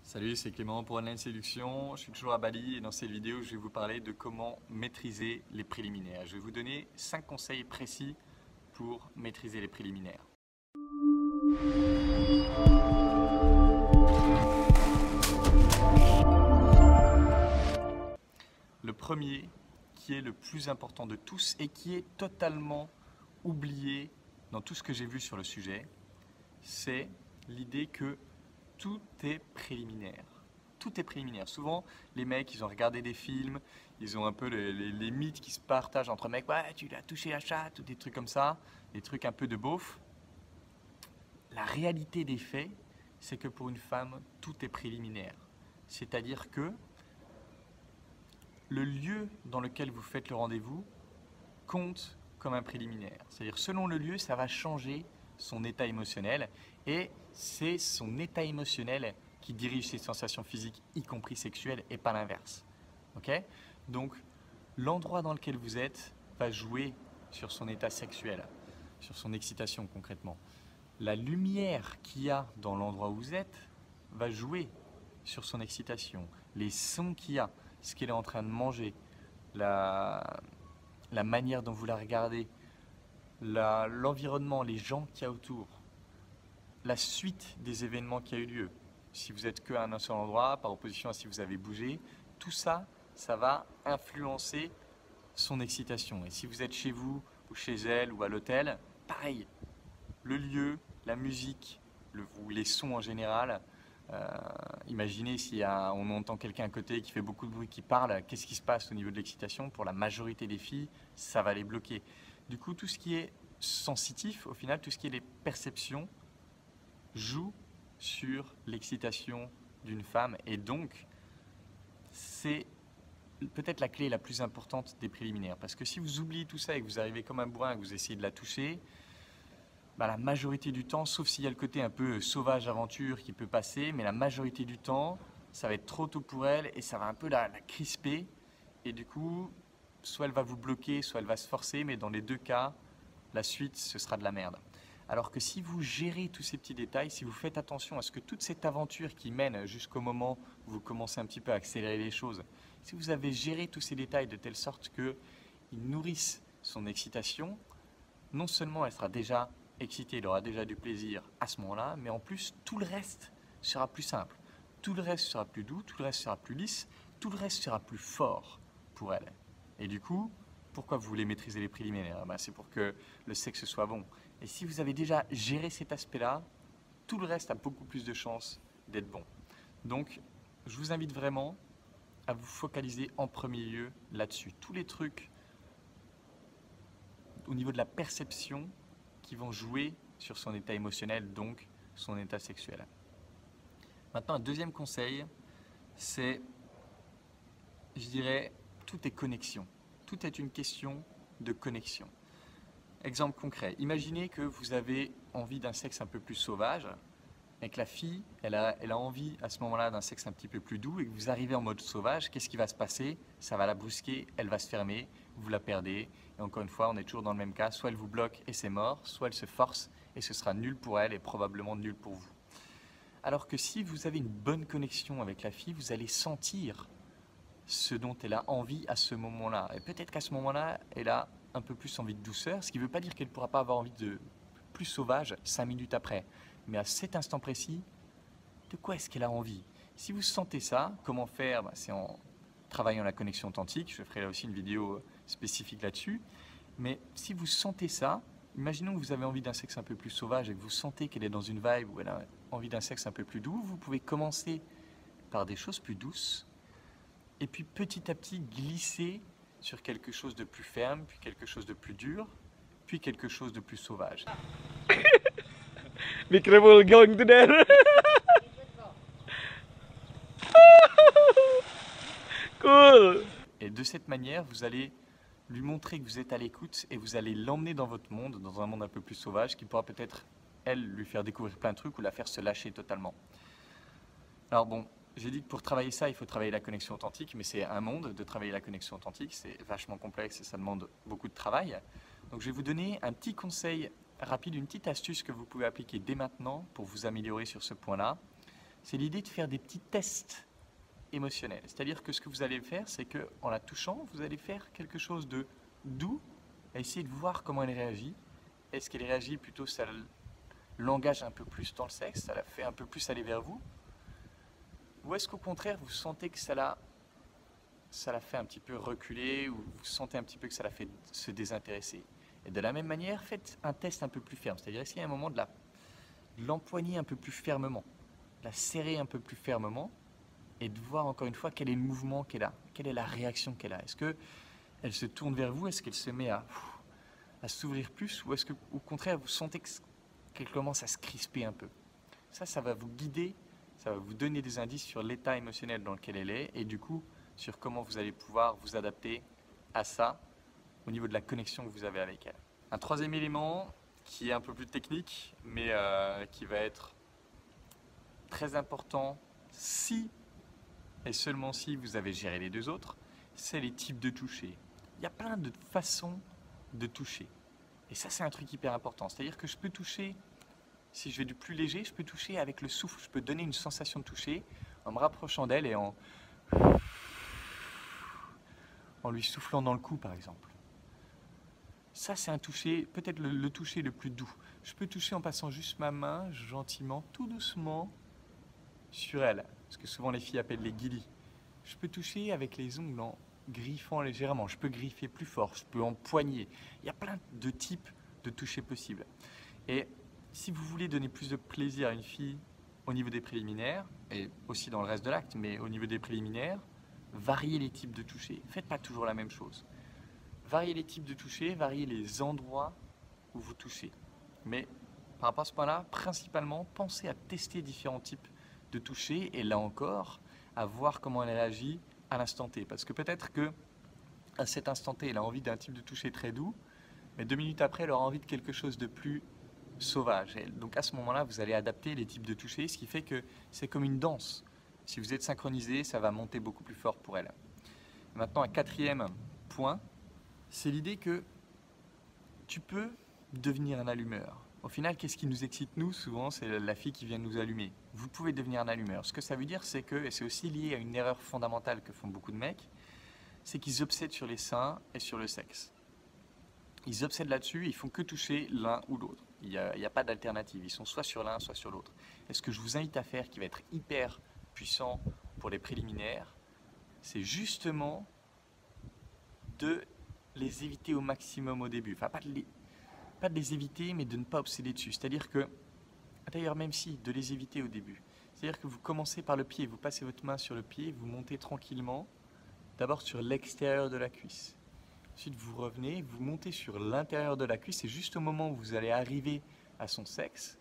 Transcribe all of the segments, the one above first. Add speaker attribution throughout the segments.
Speaker 1: Salut, c'est Clément pour Online Séduction. Je suis toujours à Bali et dans cette vidéo, je vais vous parler de comment maîtriser les préliminaires. Je vais vous donner 5 conseils précis pour maîtriser les préliminaires. Le premier, qui est le plus important de tous et qui est totalement oublié dans tout ce que j'ai vu sur le sujet, c'est l'idée que tout est préliminaire. Tout est préliminaire. Souvent, les mecs, ils ont regardé des films, ils ont un peu les mythes qui se partagent entre mecs. Ouais, tu l'as touché la chatte, ou des trucs comme ça, des trucs un peu de beauf. La réalité des faits, c'est que pour une femme, tout est préliminaire. C'est-à-dire que le lieu dans lequel vous faites le rendez-vous compte comme un préliminaire. C'est-à-dire, selon le lieu, ça va changer son état émotionnel et c'est son état émotionnel qui dirige ses sensations physiques, y compris sexuelles, et pas l'inverse. Okay? Donc, l'endroit dans lequel vous êtes va jouer sur son état sexuel, sur son excitation concrètement. La lumière qu'il y a dans l'endroit où vous êtes va jouer sur son excitation. Les sons qu'il y a, ce qu'elle est en train de manger, la manière dont vous la regardez, l'environnement, les gens qu'il y a autour, la suite des événements qui a eu lieu. Si vous êtes qu'à un seul endroit, par opposition à si vous avez bougé, tout ça, ça va influencer son excitation. Et si vous êtes chez vous, ou chez elle, ou à l'hôtel, pareil. Le lieu, la musique, ou les sons en général. Imaginez si on entend quelqu'un à côté qui fait beaucoup de bruit, qui parle, qu'est-ce qui se passe au niveau de l'excitation? Pour la majorité des filles, ça va les bloquer. Du coup, tout ce qui est sensitif, au final, tout ce qui est les perceptions, joue sur l'excitation d'une femme et donc c'est peut-être la clé la plus importante des préliminaires parce que si vous oubliez tout ça et que vous arrivez comme un bourrin et que vous essayez de la toucher, la majorité du temps, sauf s'il y a le côté un peu sauvage aventure qui peut passer, mais la majorité du temps ça va être trop tôt pour elle et ça va un peu la crisper et du coup soit elle va vous bloquer, soit elle va se forcer, mais dans les deux cas la suite ce sera de la merde. Alors que si vous gérez tous ces petits détails, si vous faites attention à ce que toute cette aventure qui mène jusqu'au moment où vous commencez un petit peu à accélérer les choses, si vous avez géré tous ces détails de telle sorte qu'ils nourrissent son excitation, non seulement elle sera déjà excitée, elle aura déjà du plaisir à ce moment-là, mais en plus tout le reste sera plus simple, tout le reste sera plus doux, tout le reste sera plus lisse, tout le reste sera plus fort pour elle. Et du coup, pourquoi vous voulez maîtriser les préliminaires? C'est pour que le sexe soit bon. Et si vous avez déjà géré cet aspect-là, tout le reste a beaucoup plus de chances d'être bon. Donc, je vous invite vraiment à vous focaliser en premier lieu là-dessus. Tous les trucs au niveau de la perception qui vont jouer sur son état émotionnel, donc son état sexuel. Maintenant, un deuxième conseil, c'est, je dirais, tout est connexion. Tout est une question de connexion. Exemple concret, imaginez que vous avez envie d'un sexe un peu plus sauvage et que la fille, elle a envie à ce moment-là d'un sexe un petit peu plus doux et que vous arrivez en mode sauvage, qu'est-ce qui va se passer? Ça va la brusquer, elle va se fermer, vous la perdez. Et encore une fois, on est toujours dans le même cas, soit elle vous bloque et c'est mort, soit elle se force et ce sera nul pour elle et probablement nul pour vous. Alors que si vous avez une bonne connexion avec la fille, vous allez sentir ce dont elle a envie à ce moment-là. Et peut-être qu'à ce moment-là, elle a un peu plus envie de douceur, ce qui ne veut pas dire qu'elle ne pourra pas avoir envie de plus sauvage 5 minutes après. Mais à cet instant précis, de quoi est-ce qu'elle a envie? Si vous sentez ça, comment faire? C'est en travaillant la connexion authentique. Je ferai là aussi une vidéo spécifique là-dessus. Mais si vous sentez ça, imaginons que vous avez envie d'un sexe un peu plus sauvage et que vous sentez qu'elle est dans une vibe où elle a envie d'un sexe un peu plus doux, vous pouvez commencer par des choses plus douces et puis petit à petit glisser sur quelque chose de plus ferme, puis quelque chose de plus dur, puis quelque chose de plus sauvage.
Speaker 2: Be careful going to there. Cool.
Speaker 1: Et de cette manière, vous allez lui montrer que vous êtes à l'écoute et vous allez l'emmener dans votre monde, dans un monde un peu plus sauvage, qui pourra peut-être, elle, lui faire découvrir plein de trucs ou la faire se lâcher totalement. Alors bon, j'ai dit que pour travailler ça, il faut travailler la connexion authentique, mais c'est un monde de travailler la connexion authentique, c'est vachement complexe et ça demande beaucoup de travail. Donc je vais vous donner un petit conseil rapide, une petite astuce que vous pouvez appliquer dès maintenant pour vous améliorer sur ce point-là. c'est l'idée de faire des petits tests émotionnels. C'est-à-dire que ce que vous allez faire, c'est qu'en la touchant, vous allez faire quelque chose de doux, et essayer de voir comment elle réagit. Est-ce qu'elle réagit plutôt, ça l'engage un peu plus dans le sexe, ça la fait un peu plus aller vers vous? Ou est-ce qu'au contraire, vous sentez que ça la fait un petit peu reculer, ou vous sentez un petit peu que ça la fait se désintéresser? Et de la même manière, faites un test un peu plus ferme, c'est-à-dire essayez à un moment de l'empoigner un peu plus fermement, de la serrer un peu plus fermement, et de voir encore une fois quel est le mouvement qu'elle a, quelle est la réaction qu'elle a. Est-ce qu'elle se tourne vers vous, est-ce qu'elle se met à s'ouvrir plus, ou est-ce qu'au contraire, vous sentez qu'elle commence à se crisper un peu? Ça va vous guider, ça va vous donner des indices sur l'état émotionnel dans lequel elle est, et du coup, sur comment vous allez pouvoir vous adapter à ça au niveau de la connexion que vous avez avec elle. Un troisième élément qui est un peu plus technique, mais qui va être très important si et seulement si vous avez géré les deux autres, c'est les types de toucher. Il y a plein de façons de toucher. Et ça, c'est un truc hyper important. C'est-à-dire que je peux toucher, si je vais du plus léger, je peux toucher avec le souffle. Je peux donner une sensation de toucher en me rapprochant d'elle et en lui soufflant dans le cou, par exemple. Ça, c'est un toucher, peut-être le toucher le plus doux. Je peux toucher en passant juste ma main, gentiment, tout doucement, sur elle. Ce que souvent les filles appellent les guilis. Je peux toucher avec les ongles en griffant légèrement. Je peux griffer plus fort, je peux empoigner. Il y a plein de types de toucher possibles. Et si vous voulez donner plus de plaisir à une fille au niveau des préliminaires, et aussi dans le reste de l'acte, mais au niveau des préliminaires, variez les types de toucher. Faites pas toujours la même chose. Variez les types de toucher, variez les endroits où vous touchez. Mais par rapport à ce point-là, principalement, pensez à tester différents types de toucher, et là encore, à voir comment elle réagit à l'instant T. Parce que peut-être que à cet instant T, elle a envie d'un type de toucher très doux, mais 2 minutes après, elle aura envie de quelque chose de plus sauvage. Et donc à ce moment-là, vous allez adapter les types de toucher, ce qui fait que c'est comme une danse. Si vous êtes synchronisé, ça va monter beaucoup plus fort pour elle. Maintenant, un quatrième point, c'est l'idée que tu peux devenir un allumeur. Au final, qu'est-ce qui nous excite, nous? Souvent, c'est la fille qui vient nous allumer. Vous pouvez devenir un allumeur. Ce que ça veut dire, c'est que, et c'est aussi lié à une erreur fondamentale que font beaucoup de mecs, c'est qu'ils obsèdent sur les seins et sur le sexe. Ils obsèdent là-dessus, ils font que toucher l'un ou l'autre. Il n'y a pas d'alternative. Ils sont soit sur l'un, soit sur l'autre. Et ce que je vous invite à faire, qui va être hyper puissant pour les préliminaires, c'est justement de les éviter au maximum au début. Enfin, pas de les éviter, mais de ne pas obséder dessus. C'est-à-dire que, d'ailleurs même si, de les éviter au début. C'est-à-dire que vous commencez par le pied, vous passez votre main sur le pied, vous montez tranquillement, d'abord sur l'extérieur de la cuisse. Ensuite, vous revenez, vous montez sur l'intérieur de la cuisse, et juste au moment où vous allez arriver à son sexe,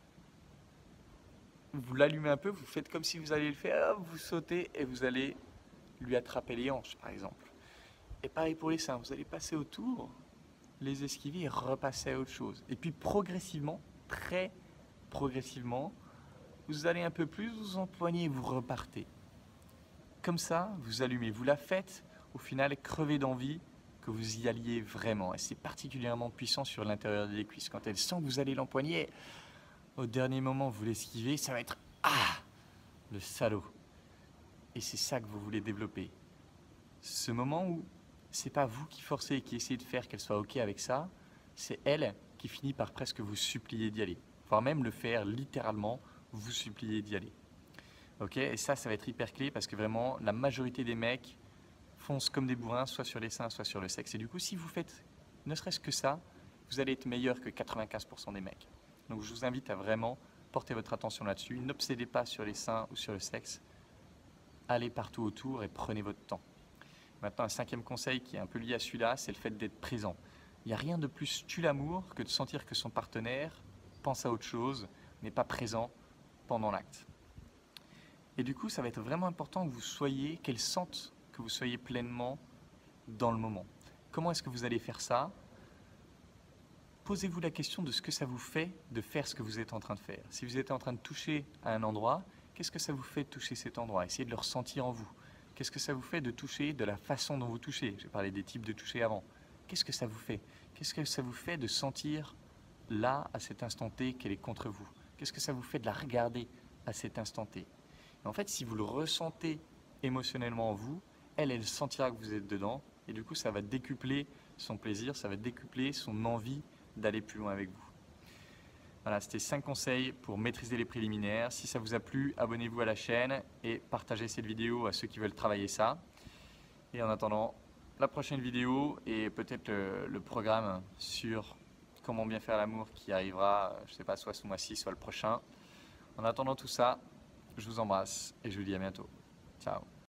Speaker 1: vous l'allumez un peu, vous faites comme si vous alliez le faire, vous sautez et vous allez lui attraper les hanches, par exemple. Et pareil pour les seins, vous allez passer autour, les esquiver et repasser à autre chose. Et puis progressivement, très progressivement, vous allez un peu plus, vous empoignez, vous repartez. Comme ça, vous allumez, vous la faites, au final, crever d'envie que vous y alliez vraiment. Et c'est particulièrement puissant sur l'intérieur des cuisses. Quand elle sent que vous allez l'empoigner, au dernier moment, vous l'esquivez, ça va être « Ah !» le salaud. Et c'est ça que vous voulez développer. Ce moment où c'est pas vous qui forcez et qui essayez de faire qu'elle soit OK avec ça, c'est elle qui finit par presque vous supplier d'y aller. Voire même le faire littéralement, vous supplier d'y aller. OK? Et ça va être hyper clé parce que vraiment, la majorité des mecs foncent comme des bourrins, soit sur les seins, soit sur le sexe. Et du coup, si vous faites ne serait-ce que ça, vous allez être meilleur que 95% des mecs. Donc je vous invite à vraiment porter votre attention là-dessus. N'obsédez pas sur les seins ou sur le sexe. Allez partout autour et prenez votre temps. Maintenant, un cinquième conseil qui est un peu lié à celui-là, c'est le fait d'être présent. Il n'y a rien de plus tue l'amour que de sentir que son partenaire pense à autre chose, n'est pas présent pendant l'acte. Et du coup, ça va être vraiment important que vous soyez, qu'elle sente que vous soyez pleinement dans le moment. Comment est-ce que vous allez faire ça? Posez-vous la question de ce que ça vous fait de faire ce que vous êtes en train de faire. Si vous êtes en train de toucher à un endroit, qu'est-ce que ça vous fait de toucher cet endroit? Essayez de le ressentir en vous. Qu'est-ce que ça vous fait de toucher de la façon dont vous touchez? J'ai parlé des types de toucher avant. Qu'est-ce que ça vous fait? Qu'est-ce que ça vous fait de sentir là, à cet instant T, qu'elle est contre vous? Qu'est-ce que ça vous fait de la regarder à cet instant T? Mais en fait, si vous le ressentez émotionnellement en vous, elle sentira que vous êtes dedans. Et du coup, ça va décupler son plaisir, ça va décupler son envie d'aller plus loin avec vous. Voilà, c'était 5 conseils pour maîtriser les préliminaires. Si ça vous a plu, abonnez-vous à la chaîne et partagez cette vidéo à ceux qui veulent travailler ça. Et en attendant, la prochaine vidéo et peut-être le programme sur comment bien faire l'amour qui arrivera, je ne sais pas, soit ce mois-ci, soit le prochain. En attendant tout ça, je vous embrasse et je vous dis à bientôt. Ciao.